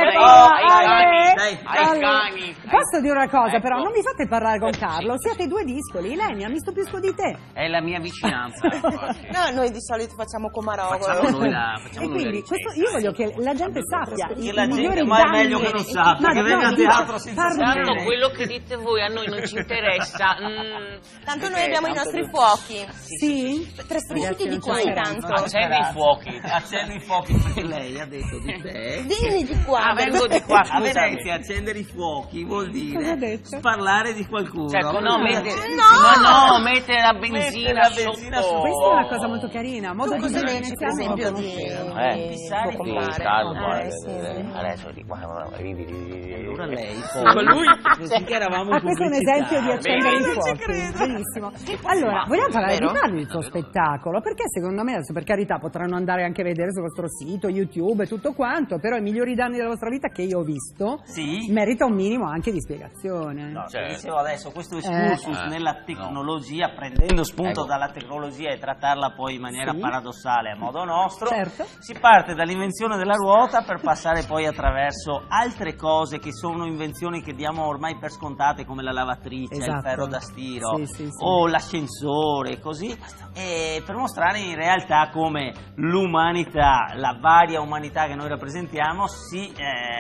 ai cani. Posso dire una cosa, però, Ecco. non mi fate parlare con Carlo, siete due discoli, lei mi ha visto più di te. È la mia vicinanza. No, noi di solito facciamo comarogolo. Facciamo noi la E quindi io voglio che la gente sappia Che i la gente migliori ma è danni. meglio che non sappia, Ma che no, venga a dico, teatro senza parli sapere. Tanto bene. quello che dite voi a noi non ci interessa. Tanto noi abbiamo i nostri fuochi. Sì? Trasferiti di qua Ragazzi, intanto. Accendi i fuochi. Accendi i fuochi perché lei ha detto di te. Vieni di qua. Vengo di qua, A scusami. Venezia accendere i fuochi vuol Cosa ha dire detto? parlare di qualcuno. Cioè, no, mettere la benzina Mettere la benzina sotto. Questa è una cosa molto carina, modo Tu di cosa dire dici, per veneziano esempio, non di Pisani tuo di compare? Sì. Adesso di qua. Allora lei lui finché eravamo Ah, in questo è un pubblicità. esempio di accendere i Non ci fuochi. credo. Benissimo. Allora, vogliamo parlare di Vero? parli del tuo spettacolo? Perché secondo me, adesso per carità, potranno andare anche a vedere sul vostro sito, YouTube e tutto quanto, però i migliori danni della vostra vita che io ho visto Sì. merita un minimo anche di spiegazione. No, Certo. dicevo adesso, questo excursus nella tecnologia, prendendo spunto dalla tecnologia e trattarla poi in maniera Sì. paradossale a modo nostro, Certo. si parte dall'invenzione della ruota per passare poi attraverso altre cose che sono invenzioni che diamo ormai per scontate, come la lavatrice, il Esatto. ferro da stiro Sì. o l'ascensore, così, e per mostrare in realtà come l'umanità, la varia umanità che noi rappresentiamo, si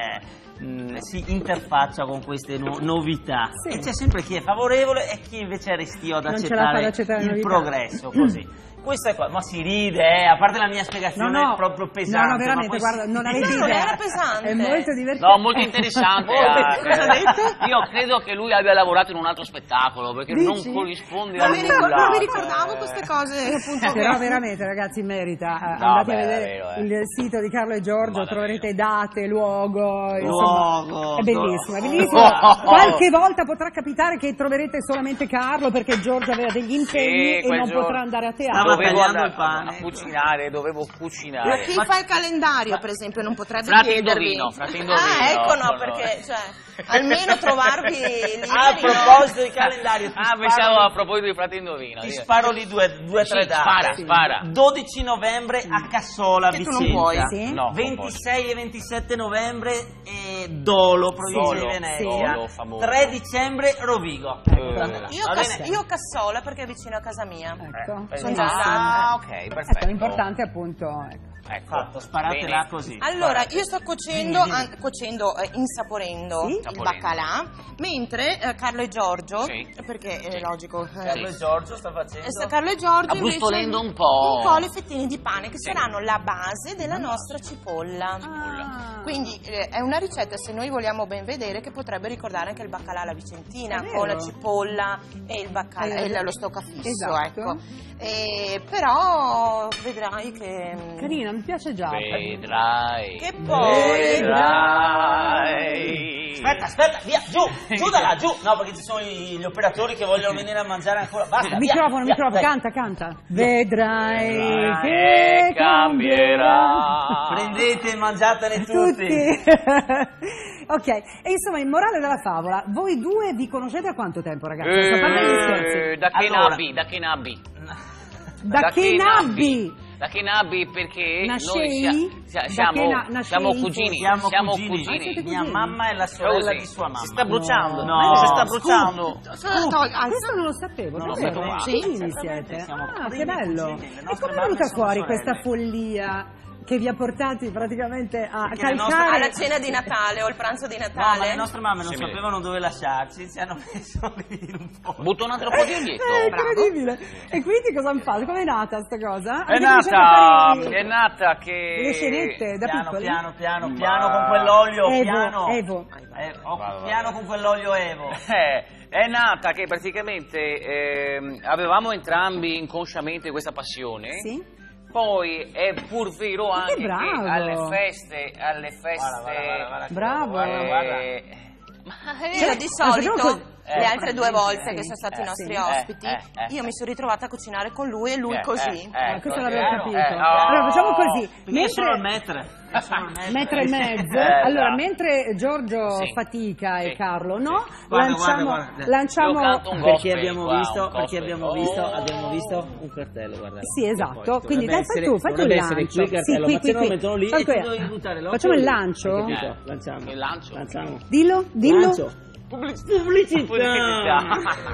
interfaccia con queste novità. Sì. E c'è sempre chi è favorevole e chi invece è restio ad Non ce la fa ad accettare accettare le il novità. progresso, così. Questo è qua, ma si ride, a parte la mia spiegazione è proprio pesante. No, veramente, ma poi guarda, non avete No, non idea. era pesante. È molto divertente. No, molto interessante. Cosa ha detto? Io credo che lui abbia lavorato in un altro spettacolo perché Dici? non corrisponde Non a mi, nulla. non mi ricordavo queste cose, appunto. Però veramente ragazzi merita, No, andate beh, a vedere è vero, il sito di Carlo e Giorgio, Guarda, troverete date, luogo, Luogo, è bellissimo, è no. bellissimo. No. Qualche volta potrà capitare che troverete solamente Carlo perché Giorgio aveva degli impegni e quel non giorno. potrà andare a teatro. Stava Dovevo tagliando andare il pane. a cucinare, dovevo Ma cucinare. chi fa il calendario, per esempio, non potrebbe Frate chiedervi. Indovino. Ah, ecco, no, No, no. perché, cioè, almeno trovarvi liberi. A proposito di calendario, Pensavo a proposito di Frate Indovino. ti sparo lì due o tre date. Spara. 12 novembre a Cassola, Che tu Vicenza. non puoi. Sì? No, 26 e 27 novembre Dolo, provincia Dolo, di Venezia. Dolo, famoso. 3 dicembre Rovigo. Io, Va bene? io Cassola perché è vicino a casa mia. Ecco. Sono già Ah, stata. ok, perfetto. Ecco, l'importante è appunto Ecco, Fatto, sparatela bene. così. Allora, io sto cuocendo, Dimmi. insaporendo Sì? il Saporendo. baccalà, mentre Carlo e Giorgio, Sì. perché è logico, Carlo e Giorgio sta facendo. Carlo e Giorgio Abbrustolendo invece un po'. le fettine di pane che saranno la base della nostra cipolla. Quindi è una ricetta, se noi vogliamo ben vedere, che potrebbe ricordare anche il baccalà alla vicentina, È vero. con la cipolla e il baccalà, e lo stoccafisso, Esatto. ecco. Però vedrai che... carina, mi piace già. Vedrai. Che poi... Vedrai. Aspetta aspetta, via, giù da là, giù. No, perché ci sono gli operatori che vogliono venire a mangiare ancora. Basta, microfono, via, microfono, dai. canta. Vedrai che cambierà. Prendete e mangiatene tutti. Ok, e insomma il morale della favola, voi due vi conoscete da quanto tempo, ragazzi? A parte gli scherzi. Da che Allora. nabbi? Da che nabbi? Da che nabbi perché Nascei? noi siamo cugini. Siamo cugini. Mia mamma è la sorella Così. di sua mamma. Si sta bruciando. No. Si sta bruciando. Questo non lo sapevo, No, davvero? sì, Cugini certamente, siete? siamo Ah, che primi bello. cugini, le E nostre come è mamme venuta sono fuori sorelle. questa follia che vi ha portati praticamente a Perché le nostre- calcare? Alla cena di Natale o il pranzo di No, Natale? ma le nostre mamme non Sì, sapevano dove lasciarci, ci hanno messo lì un po'. Butto un altro po' di olietto. È incredibile. E quindi cosa hanno fatto? Come è nata sta cosa? È Avete cominciato a fare nata che... le scenette da Piano, piccoli? piano con quell'olio, Evo. piano con quell'olio Evo. È nata che praticamente avevamo entrambi inconsciamente questa passione. Sì? Poi è pur vero Ma che anche che bravo. alle feste... Guarda, Bravo. guarda. Io di solito, le altre due volte sì, che sono stati i nostri sì. ospiti, io mi sono ritrovata a cucinare con lui e lui così. Questo l'avevo capito. oh. Allora facciamo così. Perché sono il maître. Metro e mezzo. Allora, mentre Giorgio Sì. fatica e Sì. Carlo no, Guarda. Io lanciamo canto un Perché gospel abbiamo qua, visto, un gospel. abbiamo visto un cartello, guarda. Sì, esatto. Quindi dai, fai Dovrebbe il essere lancio. qui il cartello, Sì, ma se no lo mettono lì Fai e tu qui. devi buttare l'occhio Facciamo il lì. lancio? Hai capito? Lanciamo. Il lancio. Lanciamo. Dillo. Lancio. Pubblicità.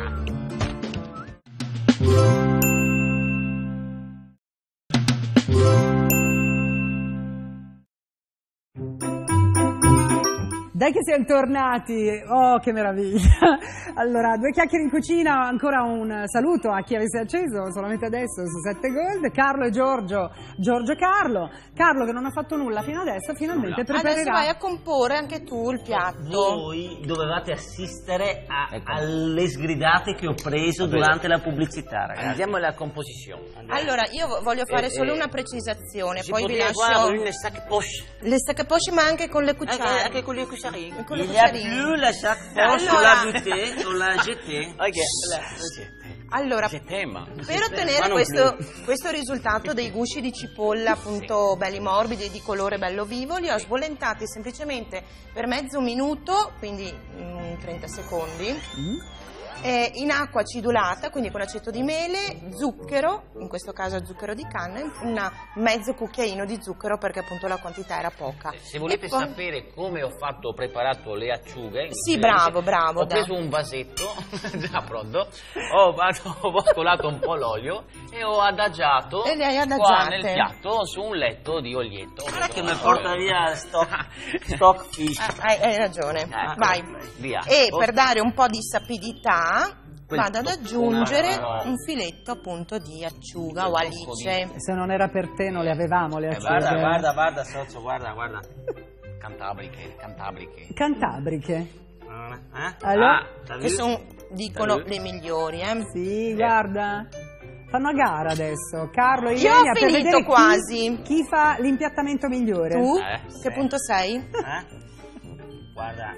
Dai che siamo tornati, oh che meraviglia. Allora, due chiacchiere in cucina, ancora un saluto a chi avesse acceso solamente adesso su 7 Gold, Carlo e Giorgio, Giorgio e Carlo che non ha fatto nulla fino adesso, finalmente Adesso preparerà. vai a comporre anche tu il piatto. Voi dovevate assistere alle sgridate che ho preso durante la pubblicità, ragazzi. Andiamo alla composizione. Allora, io voglio fare solo una precisazione, Si poi può vi dire lascio qua le sac poche. le staccaposci, ma anche con le cucciare. Anche con le cucciarine. Con le Il n'y a cucciarine. plus la chaque fois sur Allora- la buté, on l'a jeté. Allora, C'è tema. per ottenere Ma non questo risultato dei gusci di cipolla appunto belli morbidi e di colore bello vivo, li ho sbollentati semplicemente per mezzo minuto, quindi 30 secondi, in acqua acidulata, quindi con aceto di mele, zucchero, in questo caso zucchero di canna, un mezzo cucchiaino di zucchero perché appunto la quantità era poca. Se volete E poi- sapere come ho preparato le acciughe, Sì, bravo, ho dai. preso un vasetto, già pronto, ho scolato un po' l'olio e ho adagiato E le hai qua adagiate. nel piatto su un letto di olietto. Non è che mi porta via stock fish. Hai ragione, vai. Via. E per dare un po' di sapidità Quel vado ad toccone, aggiungere no. un filetto appunto di acciuga o alice. Se non era per te non le avevamo le acciughe. Guarda, socio, guarda. Cantabriche. Cantabriche. Eh? Allora? Che sono, dicono, le migliori. Sì, guarda. Fanno a gara adesso. Carlo e Io ho Ilenia per finito vedere quasi. chi fa l'impiattamento migliore. Tu? Sì. Che punto sei? Guarda.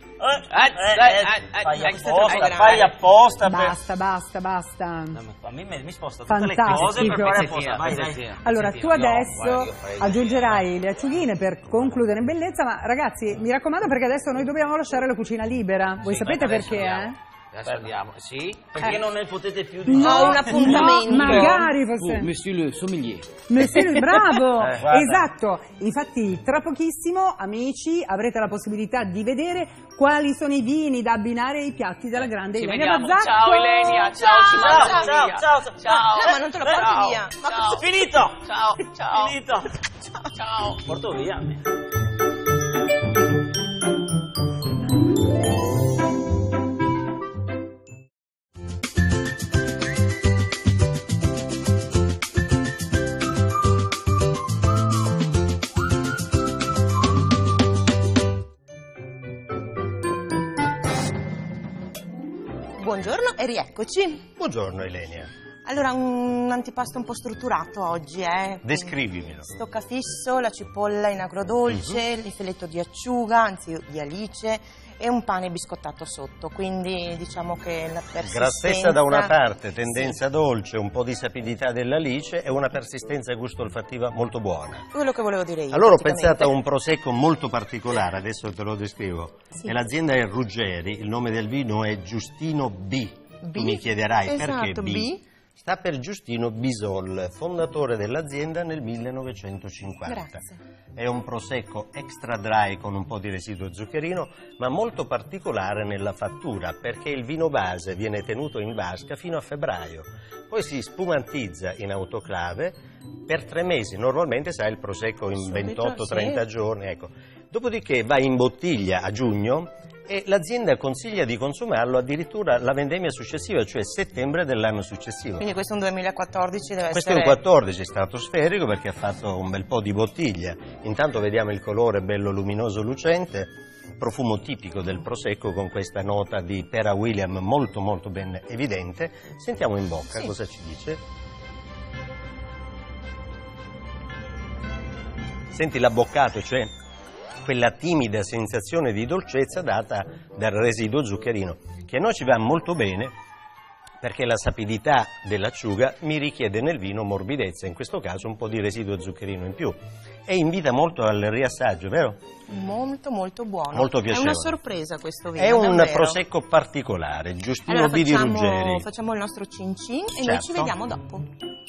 Fai apposta per... Basta. A me mi sposta tutte le Fantastico. cose per fare apposta. Vai. Allora, tu adesso aggiungerai le acciughine per concludere in bellezza, ma ragazzi, mi raccomando perché adesso noi dobbiamo lasciare la cucina libera. Voi sapete perché, Adesso andiamo. Sì? Perché non ne potete più di Ho un appuntamento. No, magari fosse... Monsieur le sommelier. Monsieur, bravo! Guarda. Esatto, infatti tra pochissimo, amici, avrete la possibilità di vedere quali sono i vini da abbinare ai piatti della grande Ci Ilenia vediamo. Bazzacco. Ciao Ilenia, ciao. No, ma non te lo porti via. Ma Ciao. Finito! Ciao. Finito! Ciao. Porto via. Buongiorno e rieccoci. Buongiorno Ilenia. Allora, un antipasto un po' strutturato oggi, Descrivimelo. Stoccafisso, la cipolla in agrodolce, il filetto di acciuga, anzi di alice, e un pane biscottato sotto, quindi diciamo che la persistenza... Grassezza da una parte, tendenza dolce, un po' di sapidità dell'alice e una persistenza e gusto olfattiva molto buona. Quello che volevo dire io. Allora ho pensato a un prosecco molto particolare, adesso te lo descrivo. Sì. L'azienda è Ruggeri, il nome del vino è Giustino B. Tu mi chiederai esatto, perché B? Sta per Giustino Bisol, fondatore dell'azienda nel 1950. Grazie. È un prosecco extra dry con un po' di residuo zuccherino, ma molto particolare nella fattura, perché il vino base viene tenuto in vasca fino a febbraio, poi si spumantizza in autoclave per 3 mesi, normalmente sai il prosecco in 28-30 giorni, ecco. Dopodiché va in bottiglia a giugno e l'azienda consiglia di consumarlo addirittura la vendemmia successiva, cioè settembre dell'anno successivo. Quindi questo è un 2014, deve Questo essere... è un 14 stratosferico perché ha fatto un bel po' di bottiglia. Intanto vediamo il colore bello luminoso lucente, profumo tipico del prosecco con questa nota di pera William molto molto ben evidente. Sentiamo in bocca cosa ci dice. Senti l'abboccato, cioè quella timida sensazione di dolcezza data dal residuo zuccherino, che a noi ci va molto bene perché la sapidità dell'acciuga mi richiede nel vino morbidezza, in questo caso un po' di residuo zuccherino in più, e invita molto al riassaggio, vero? Molto molto buono. Molto piacevole. È una sorpresa questo vino, è un davvero. prosecco particolare, Giustino Allora B di Ruggeri. facciamo il nostro cin cin e noi Certo. ci vediamo dopo.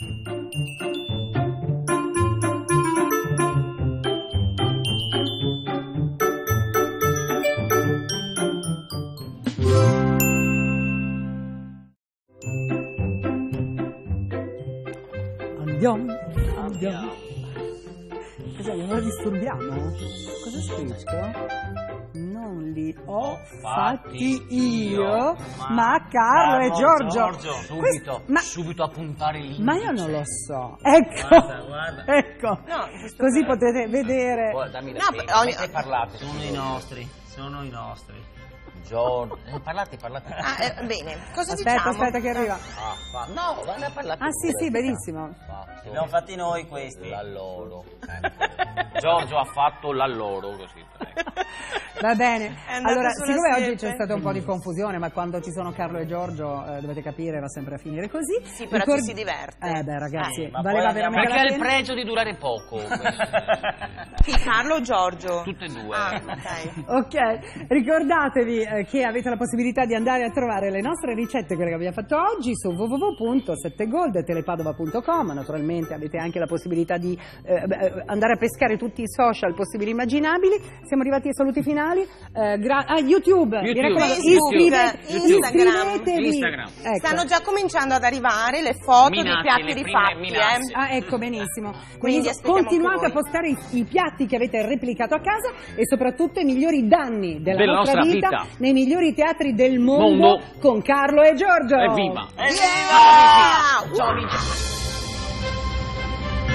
Andiamo. Cos'è, non lo disturbiamo? Cosa è scritto? Non li ho fatti io, ma Carlo e Giorgio. Subito a puntare lì. Ma io non lo so. Ecco, Guarda. ecco. No, Così potete vedere. Dammi la No, penna. Mentre parlate. Sono i nostri. Giorgio. Parlate. Bene, cosa Aspetta, diciamo? aspetta che arriva. No, vai a parlare. Ah sì, benissimo. Li abbiamo fatti noi questi. La loro. Giorgio ha fatto la loro così. Va bene. È andato Allora, sulla siccome oggi siepe. c'è stata un po' di confusione, ma quando ci sono Carlo e Giorgio, dovete capire, va sempre a finire così. Sì, però ci si diverte. Beh, ragazzi, ma valeva poi veramente Perché la ha il pena. pregio di durare poco. Chi, Carlo o Giorgio? Tutte e due. Ah, ok. Ok, ricordatevi che avete la possibilità di andare a trovare le nostre ricette, quelle che abbiamo fatto oggi, su www.settegold.telepadova.com. Naturalmente avete anche la possibilità di andare a pescare tutti i social possibili e immaginabili. Siamo arrivati ai saluti finali. YouTube, mi raccomando, iscrivetevi. Instagram. Ecco. Stanno già cominciando ad arrivare le foto dei Minacce, piatti le rifatti. prime minacce. Ah, ecco, benissimo. Quindi aspettiamo continuate anche a voi. postare i piatti che avete replicato a casa e soprattutto i migliori danni della nostra vita nei migliori teatri del mondo con Carlo e Giorgio. Evviva! Yeah! Ciao amici!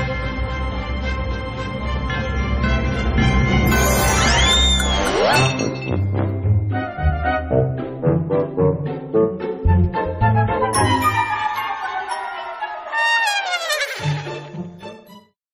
Wow.